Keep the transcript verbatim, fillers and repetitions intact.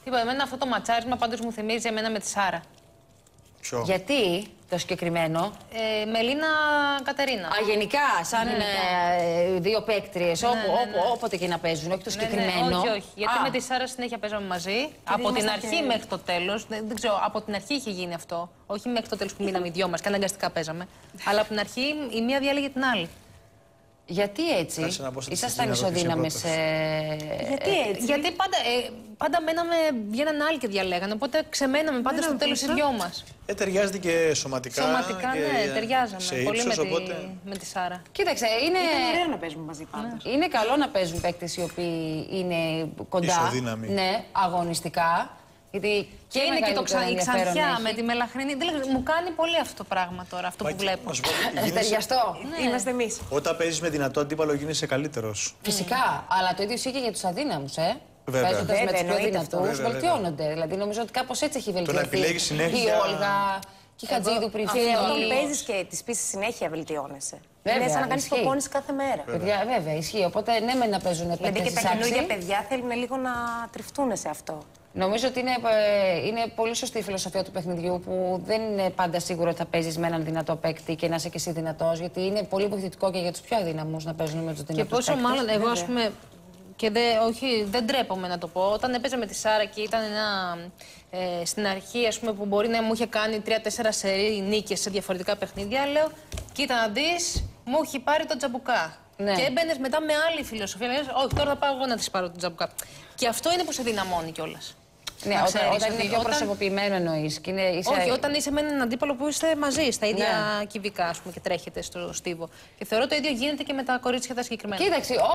Είπα, εμένα αυτό το ματσάρισμα πάντως μου θυμίζει εμένα με τη Σάρα. Ποιο? Γιατί το συγκεκριμένο. Ε, Μελίνα Κατερίνα. Α, γενικά, σαν Ναι, ε, δύο παίκτριες, Ναι, όπου, ναι, ναι. όπου, όποτε και να παίζουν, όχι το Ναι, ναι, συγκεκριμένο. όχι, όχι. Γιατί Α, με τη Σάρα συνέχεια παίζαμε μαζί. Από την αρχή και... μέχρι το τέλος. Δεν, δεν ξέρω, από την αρχή είχε γίνει αυτό. Όχι μέχρι το τέλος που μείναμε οι δυο μας και αναγκαστικά παίζαμε. Αλλά από την αρχή η μία διάλεγε την άλλη. Γιατί έτσι, Κάτσε να πω σε ήσασταν τι συζήτηση να ισοδύναμες. ρωτήσω Ε... Γιατί ε, έτσι. Γιατί πάντα, ε, πάντα μέναμε, βγαίναν άλλοι και διαλέγανε. Οπότε ξεμέναμε πάντα στο τέλος οι δυο μας. Ε, ταιριάζεται και σωματικά. Σωματικά, και ναι, ταιριάζαμε σε πολύ ύψος, με, τη, οπότε... με τη Σάρα. Κοίταξε, είναι, Ήταν ωραίο να παίζουμε μαζί πάντως. είναι καλό να παίζουν παίκτες οι οποίοι είναι κοντά. Ισοδύναμοι. Ναι, αγωνιστικά. Γιατί Και είναι και το ξα... η ενδιαφέρον Ξανθιά έχει. με τη Μελαχρινή. Δηλαδή, μου κάνει πολύ αυτό το πράγμα τώρα, αυτό που Μάκη, βλέπω. να σου πω, Ε, γίνεσαι- Ταιριαστό. Ναι. Είμαστε εμείς. Όταν παίζεις με δυνατό αντίπαλο γίνεσαι καλύτερος. Φυσικά, αλλά το ίδιο ισχύει και για τους αδύναμους, ε. Βέβαια. Παίζοντας με Βέβαια, τους πιο εννοείται αυτό. δυνατούς, Βέβαια, βελτιώνονται. Δηλαδή, νομίζω ότι κάπως έτσι έχει βελτιωθεί. επιλέγεις συνέχεια- Η Όλγα, και η Χατζίδου πριν Και φύγει. όταν παίζεις και τις πίσεις συνέχεια βελτιώνεσαι. Βέβαια, Είναι σαν να κάνεις ισχύει. προπόνηση κάθε μέρα. Παιδιά, βέβαια, ισχύει. Οπότε ναι, με να παίζουν Δηλαδή παίκτες και της τα καινούργια άξη. παιδιά θέλουν λίγο να τριφτούν σε αυτό. Νομίζω ότι είναι, ε, είναι πολύ σωστή η φιλοσοφία του παιχνιδιού που δεν είναι πάντα σίγουρο ότι θα παίζει με έναν δυνατό παίκτη και να είσαι και εσύ δυνατό. Γιατί είναι πολύ βοηθητικό και για του πιο αδύναμου να παίζουν με του δυνατούς. Και πόσο παίκτες. μάλλον, εγώ Βέβαια. ας πούμε, και δε, όχι, δεν τρέπομαι να το πω, όταν έπαιζα με τη Σάρα και ήταν ένα, ε, στην αρχή ας πούμε, που μπορεί να μου είχε κάνει τρία-τέσσερα σερί νίκες σε διαφορετικά παιχνίδια, λέω, κοίτα να δεις, μου έχει πάρει το τζαμπουκά. Ναι. Και έμπαινες μετά με άλλη φιλοσοφία, λες, όχι, τώρα θα πάω εγώ να της πάρω το τζαμπουκά. Και αυτό είναι που σε δυναμώνει κιόλας. Ναι, Να όταν, ξέρεις όταν ότι είναι πιο όταν- προσωποποιημένο εννοεί. Είσαι... Όχι, όταν είσαι με έναν αντίπαλο που είστε μαζί, στα ίδια Ναι. κυβικά ας πούμε, και τρέχετε στο στίβο. Και θεωρώ το ίδιο γίνεται και με τα κορίτσια τα συγκεκριμένα. Κοίταξε,